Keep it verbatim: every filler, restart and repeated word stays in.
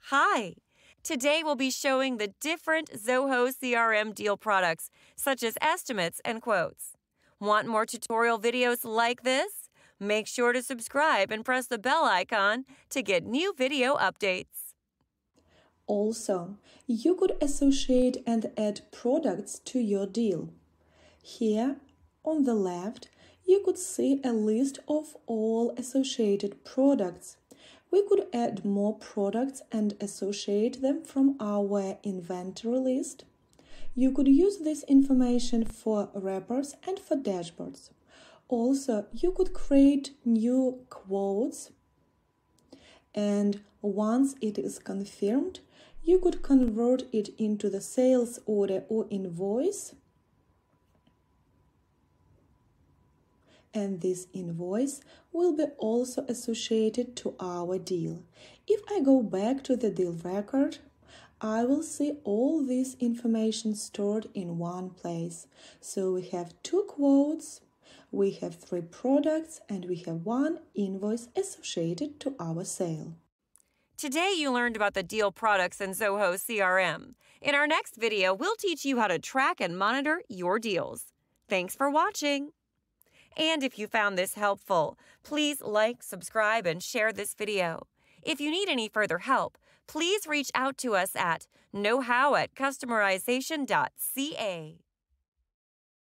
Hi! Today we'll be showing the different Zoho C R M deal products, such as estimates and quotes. Want more tutorial videos like this? Make sure to subscribe and press the bell icon to get new video updates. Also, you could associate and add products to your deal. Here, on the left, you could see a list of all associated products. We could add more products and associate them from our inventory list. You could use this information for wrappers and for dashboards. Also, you could create new quotes, and once it is confirmed, you could convert it into the sales order or invoice. And this invoice will be also associated to our deal. If I go back to the deal record, I will see all this information stored in one place. So we have two quotes, we have three products, and we have one invoice associated to our sale. Today you learned about the deal products in Zoho C R M. In our next video, we'll teach you how to track and monitor your deals. Thanks for watching! And if you found this helpful, please like, subscribe, and share this video. If you need any further help, please reach out to us at know how at customerization dot c a.